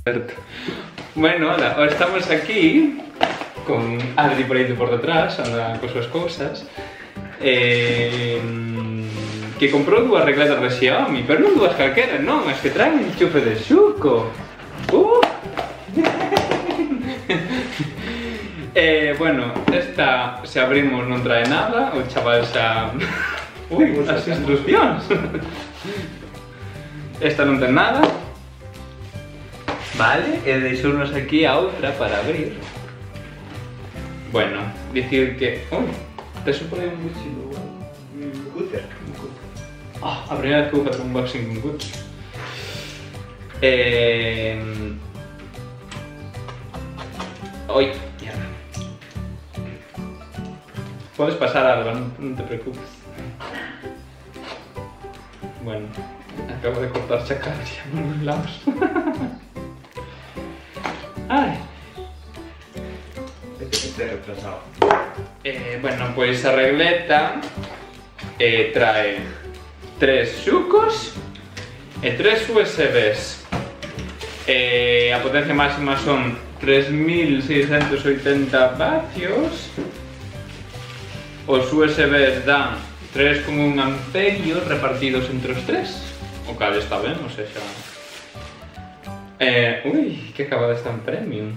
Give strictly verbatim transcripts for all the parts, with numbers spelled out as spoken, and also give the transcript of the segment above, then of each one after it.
Bueno, hola, ahora estamos aquí con Adri por ahí por detrás, anda con sus cosas. Eh, que comprou dúas regletas de Xiaomi, pero non dúas calqueras, non, as que traen enchufe de Xuco. Uh. eh, bueno, esta, se abrimos non trae nada, o chaval xa... Ui, as instruccións. Esta non ten nada. Vale, e deixounos aquí a outra para abrir. Bueno, dicir que... Ui, te supone un mochilo, igual. Un cúter. Oh, a primeira vez que vou facer un unboxing con cúter. Eh... Oi, mierda. Podes pasar, Alba, non, non te preocupes. Bueno, acabo de cortar chacal ya en unos lados. Ay. Este é retrasado. Eh, bueno, pois a regleta eh, trae tres Xucos e tres U S Bs. Eh, a potencia máxima son tres mil seiscentos oitenta vatios. Os U S Bs dan tres coma un amperios repartidos entre os tres, o cal está ben, o sea, xa... Eh, ui, que acaba de estar en premium.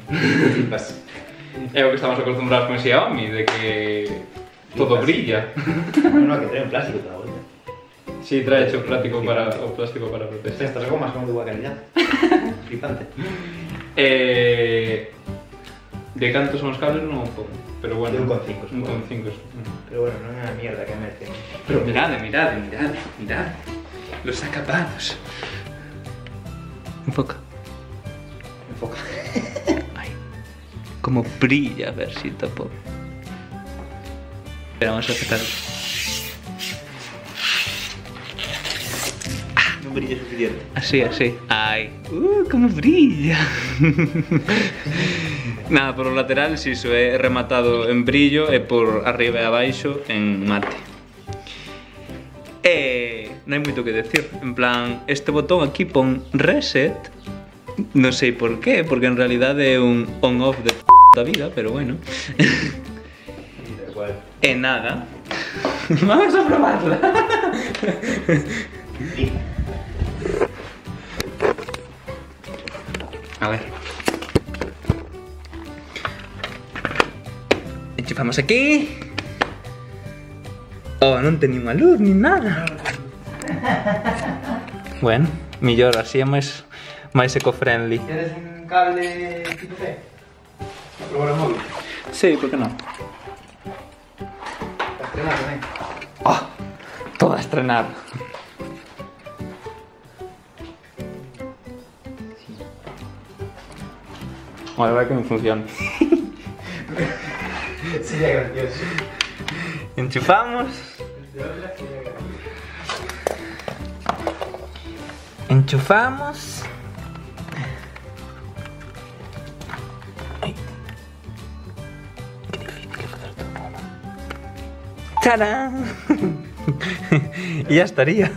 É o que estamos acostumbrados con Xiaomi, de que todo brilla. No, que trae un plástico toda vuelta. Sí, trae hecho plástico para, o plástico para proteger. Estas gomas son de buena calidad. Flipante. Eh, de cantos son os cables non o pongo, pero bueno. De un con cinco, un con cinco. Pero bueno, non é unha mierda que mete. Pero mirad, mirad, mirad, mirad. Los acabados. Enfoca. Enfoca. Ay, como brilla, a ver si tapo. Espera, vamos a apretar. Ah, non brilla suficiente. Así, así. Ay, uh, como brilla. Nada, por los laterales iso é rematado en brillo e por arriba e abaixo en mate. E non hai moito que decir. En plan, este botón aquí pon reset. Non sei por qué, porque en realidad é un on-off de p*** vida, pero bueno. E nada. Vamos a probarla. A ver. Enchufamos aquí. Oh, non ten ni unha luz ni nada. Bueno, mellor, así é máis máis eco-friendly. Queres un cable tipo C? Para probar o móvil? Sí, por que non? Para estrenar tamén. Oh, todo a estrenar. Vale, vai que non funciona. Sería gracioso. Enchufamos. Enchufamos. Ay. Qué difícil hacer todo. ¡Tarán! Y ya estaría.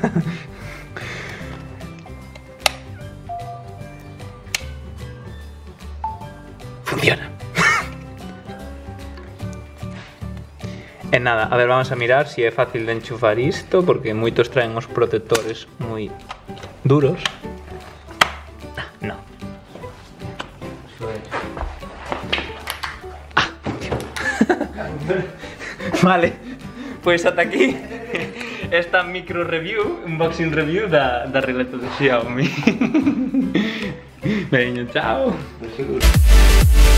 Funciona. E nada, a ver, vamos a mirar si é fácil de enchufar isto, porque moitos traen os protectores moi duros. Ah, no. Ah, vale, pois ata aquí esta micro review, unboxing review da, da regleta de Xiaomi. Veño, chao.